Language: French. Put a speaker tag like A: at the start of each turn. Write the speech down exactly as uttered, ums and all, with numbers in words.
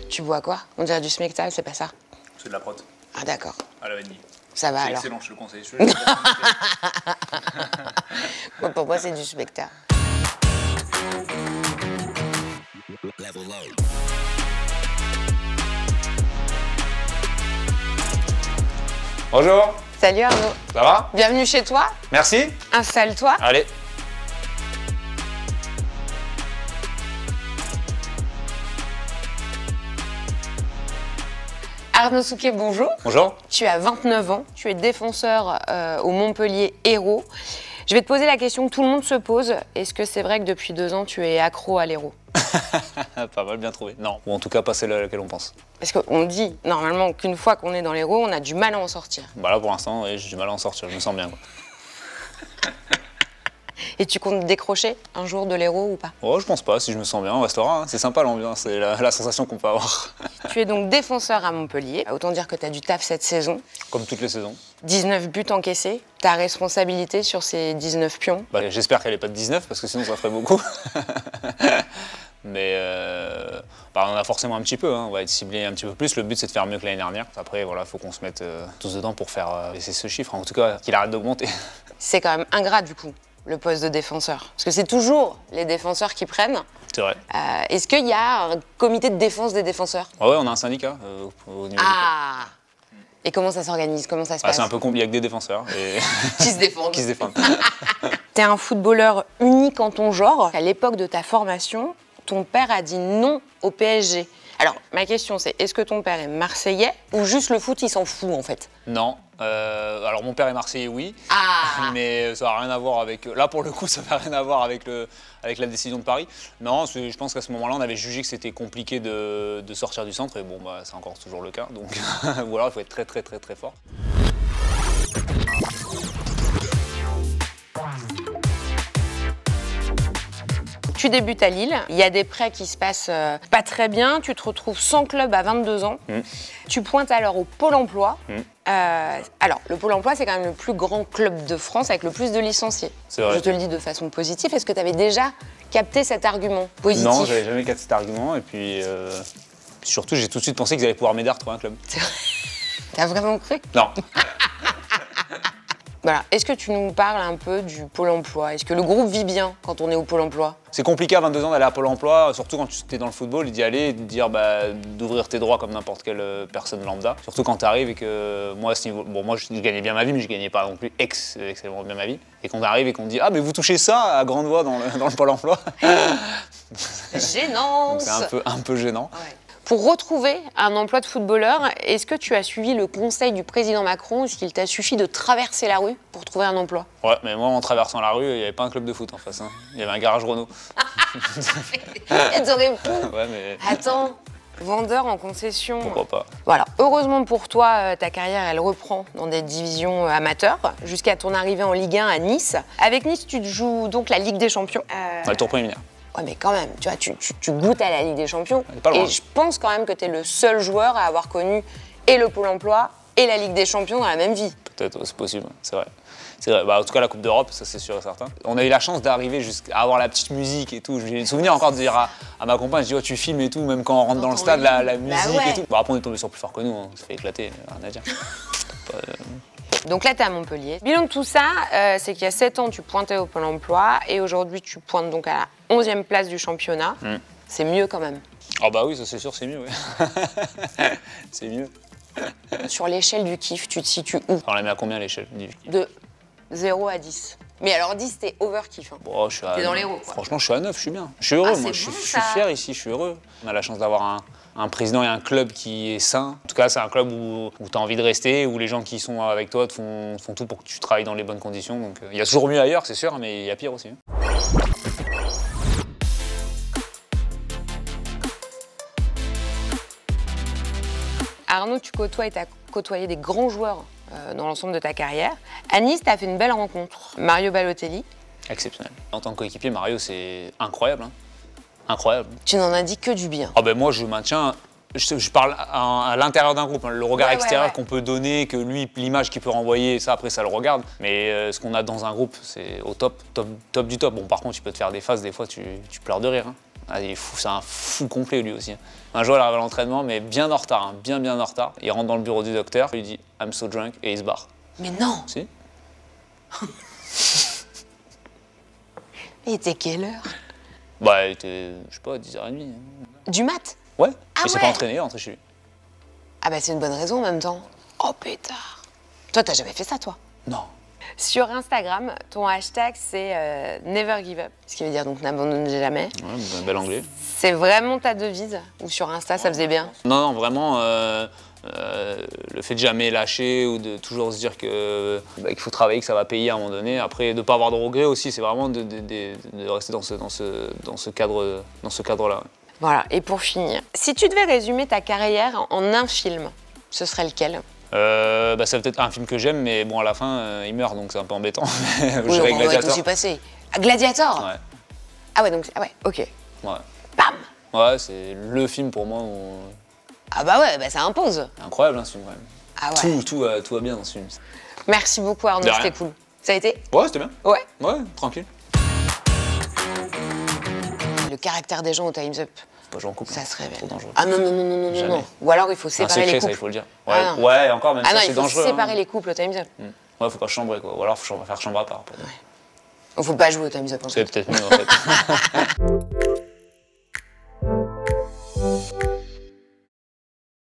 A: Tu bois quoi? On dirait du smectal, c'est pas ça?
B: C'est de la prot.
A: Ah d'accord.
B: À la vanille.
A: Ça va alors.
B: C'est excellent, je te le conseille. Je te
A: Bon, pour moi, c'est du smectal.
B: Bonjour.
A: Salut Arnaud.
B: Ça va?
A: Bienvenue chez toi.
B: Merci.
A: Installe-toi.
B: Allez.
A: Arnaud Souquet, bonjour.
B: Bonjour.
A: Tu as vingt-neuf ans, tu es défenseur euh, au Montpellier Hérault. Je vais te poser la question que tout le monde se pose. Est-ce que c'est vrai que depuis deux ans, tu es accro à l'Hérault?
B: Pas mal, bien trouvé. Non, ou en tout cas pas celle à laquelle on pense.
A: Parce qu'on dit normalement qu'une fois qu'on est dans l'Hérault, on a du mal à en sortir.
B: Bah là pour l'instant, oui, j'ai du mal à en sortir, je me sens bien quoi.
A: Et tu comptes décrocher un jour de l'Hérault ou pas?
B: Oh, je pense pas, si je me sens bien, on restera. Hein. C'est sympa l'ambiance, c'est la, la sensation qu'on peut avoir.
A: Tu es donc défenseur à Montpellier. Autant dire que tu as du taf cette saison.
B: Comme toutes les saisons.
A: dix-neuf buts encaissés. Ta responsabilité sur ces dix-neuf pions?
B: Bah, j'espère qu'elle n'est pas de dix-neuf, parce que sinon ça ferait beaucoup. Mais euh, bah, on en a forcément un petit peu, hein. On va être ciblé un petit peu plus. Le but c'est de faire mieux que l'année dernière. Après, voilà, il faut qu'on se mette euh, tous dedans pour faire euh, baisser ce chiffre. En tout cas, qu'il arrête d'augmenter.
A: C'est quand même ingrat du coup, le poste de défenseur. Parce que c'est toujours les défenseurs qui prennent.
B: C'est vrai.
A: Euh, Est-ce qu'il y a un comité de défense des défenseurs?
B: Ah ouais, on a un syndicat euh, au niveau
A: Ah. Et comment ça s'organise? Comment ça se
B: ah,
A: passe?
B: c'est un peu compliqué avec des défenseurs. Et...
A: Qui se défendent.
B: qui se défendent.
A: T'es un footballeur unique en ton genre. À l'époque de ta formation, ton père a dit non au P S G. Alors, ma question c'est, est-ce que ton père est marseillais ou juste le foot, il s'en fout en fait?
B: Non. Euh, alors mon père est marseillais, oui.
A: Ah.
B: Mais ça n'a rien à voir avec... Là, pour le coup, ça n'a rien à voir avec, le, avec la décision de Paris. Non, je pense qu'à ce moment-là, on avait jugé que c'était compliqué de, de sortir du centre. Et bon, bah, c'est encore toujours le cas. Donc, ou alors, il faut être très, très, très, très fort.
A: Tu débutes à Lille, il y a des prêts qui se passent euh, pas très bien, tu te retrouves sans club à vingt-deux ans, mmh. Tu pointes alors au Pôle emploi. Mmh. Euh, alors, le Pôle emploi, c'est quand même le plus grand club de France avec le plus de licenciés.
B: C'est vrai.
A: Je te le dis de façon positive, est-ce que tu avais déjà capté cet argument positif?
B: Non, j'avais jamais capté cet argument, et puis, euh, puis surtout, j'ai tout de suite pensé qu'ils allaient pouvoir m'aider à retrouver un club.
A: C'est vrai. T'as vraiment cru?
B: Non.
A: Voilà. Est-ce que tu nous parles un peu du Pôle emploi? Est-ce que le groupe vit bien quand on est au Pôle emploi?
B: C'est compliqué à vingt-deux ans d'aller à Pôle emploi, surtout quand tu es dans le football, d'y aller et de dire bah, d'ouvrir tes droits comme n'importe quelle personne lambda. Surtout quand tu arrives et que moi, à ce niveau, bon, moi je gagnais bien ma vie, mais je gagnais pas non plus ex excellemment bien ma vie. Et qu'on arrive et qu'on dit ah mais vous touchez ça à grande voix dans le, dans le Pôle emploi.
A: Gênant.
B: C'est un peu, un peu gênant.
A: Ouais. Pour retrouver un emploi de footballeur, est-ce que tu as suivi le conseil du président Macron? Est-ce qu'il t'a suffi de traverser la rue pour trouver un emploi? Ouais,
B: mais moi, en traversant la rue, il n'y avait pas un club de foot en face. Hein. Il y avait un garage Renault.
A: Et t'aurais pu.
B: Ouais, mais...
A: Attends, vendeur en concession.
B: Pourquoi pas?
A: Voilà. Heureusement pour toi, ta carrière, elle reprend dans des divisions amateurs, jusqu'à ton arrivée en Ligue un à Nice. Avec Nice, tu joues donc la Ligue des Champions.
B: Euh... Ouais, le tour préliminaire.
A: Ouais, mais quand même, tu vois, tu, tu, tu goûtes à la Ligue des Champions.
B: Pas loin.
A: Et je pense quand même que tu es le seul joueur à avoir connu et le Pôle emploi et la Ligue des Champions dans la même vie.
B: Peut-être, c'est possible, c'est vrai. C'est vrai. Bah, en tout cas, la Coupe d'Europe, ça c'est sûr et certain. On a eu la chance d'arriver jusqu'à avoir la petite musique et tout. J'ai le souvenir encore de dire à, à ma compagne, je dis, oh, tu filmes et tout, même quand on rentre dans le stade, la, la musique bah ouais. et tout. Bon, après, on est tombé sur plus fort que nous, hein. On s'est fait éclater, rien à dire. Pas, euh...
A: Donc là, tu es à Montpellier. Bilan de tout ça, euh, c'est qu'il y a sept ans, tu pointais au Pôle emploi et aujourd'hui, tu pointes donc à la onzième place du championnat. Mm. C'est mieux quand même.
B: Ah bah oui, ça c'est sûr, c'est mieux. Ouais. C'est mieux.
A: Sur l'échelle du kiff, tu te situes où?
B: On la met à combien l'échelle du kiff?
A: De zéro à dix. Mais alors dix, t'es over-kiff. Hein.
B: Bon, je suis à...
A: T'es dans l'héros.
B: Franchement, je suis à neuf, je suis bien. Je suis heureux, ah, moi, je, bon, je suis fier ici, je suis heureux. On a la chance d'avoir un... un président et un club qui est sain. En tout cas, c'est un club où, où tu as envie de rester, où les gens qui sont avec toi te font, font tout pour que tu travailles dans les bonnes conditions. Donc, il euh, y a toujours mieux ailleurs, c'est sûr, mais il y a pire aussi.
A: Arnaud, tu côtoies et tu as côtoyé des grands joueurs euh, dans l'ensemble de ta carrière. À Nice, tu as fait une belle rencontre. Mario Balotelli.
B: Exceptionnel. En tant que coéquipier, Mario, c'est incroyable. Hein. Incroyable.
A: Tu n'en as dit que du bien.
B: Ah ben moi, je maintiens, je, je parle à, à l'intérieur d'un groupe, hein, le regard ouais, extérieur ouais, ouais. qu'on peut donner, que lui, l'image qu'il peut renvoyer, ça après ça le regarde. Mais euh, ce qu'on a dans un groupe, c'est au top, top, top du top. Bon, par contre, tu peux te faire des phases, des fois, tu, tu pleures de rire. Hein. Ah, il est fou, c'est un fou complet lui aussi. Un jour, il arrive à l'entraînement, mais bien en retard, hein, bien bien en retard. Il rentre dans le bureau du docteur, il lui dit I'm so drunk et il se barre.
A: Mais non.
B: Si.
A: Il était quelle heure?
B: Bah, il était, je sais pas, dix heures trente.
A: Du mat?
B: Ouais.
A: Ah
B: il s'est
A: ouais.
B: pas entraîné, il est rentré chez lui.
A: Ah bah c'est une bonne raison en même temps. Oh pétard. Toi, t'as jamais fait ça, toi?
B: Non.
A: Sur Instagram, ton hashtag, c'est euh, Never Give Up, ce qui veut dire donc n'abandonne jamais.
B: Ouais, bel anglais.
A: C'est vraiment ta devise? Ou sur Insta, ça faisait bien?
B: Non, non, vraiment, euh, euh, le fait de jamais lâcher ou de toujours se dire que, bah, qu'il faut travailler, que ça va payer à un moment donné. Après, de ne pas avoir de regrets aussi, c'est vraiment de, de, de, de rester dans ce, dans ce, dans ce cadre, dans ce cadre-là.
A: Voilà, et pour finir, si tu devais résumer ta carrière en un film, ce serait lequel?
B: Euh, bah, c'est peut-être un film que j'aime, mais bon, à la fin, euh, il meurt, donc c'est un peu embêtant.
A: Oui,
B: Je
A: on
B: dirais
A: va
B: Gladiator.
A: tout passé. Ah, Gladiator?
B: Ouais.
A: Ah ouais, donc, ah ouais, ok.
B: Ouais.
A: Bam!
B: Ouais, c'est le film pour moi où...
A: Ah bah ouais, bah ça impose.
B: Incroyable, hein, ce film, quand même.
A: Ah ouais.
B: Tout, tout, euh, tout va bien dans ce film.
A: Merci beaucoup Arnaud,
B: De rien.
A: c'était cool. Ça a été?
B: Ouais, c'était bien.
A: Ouais.
B: Ouais, tranquille.
A: Le caractère des gens au Time's Up,
B: Pas jouer en couple.
A: ça
B: hein.
A: se révèle.
B: Trop dangereux.
A: Ah non, non, non, non, non, non,
B: Jamais.
A: non. Ou alors il faut
B: C'est un
A: séparer
B: secret,
A: les
B: ça, il
A: couples.
B: faut le dire. Ouais,
A: Ah non.
B: ouais encore, même
A: Ah
B: ça,
A: non,
B: c'est
A: il faut
B: dangereux.
A: séparer
B: hein.
A: les couples au Time's Up.
B: Ouais, faut pas chambrer, quoi. Ou alors, faut faire chambre à part, peut-être.
A: Il faut pas jouer au Time's Up en fait.
B: C'est peut-être mieux, en fait.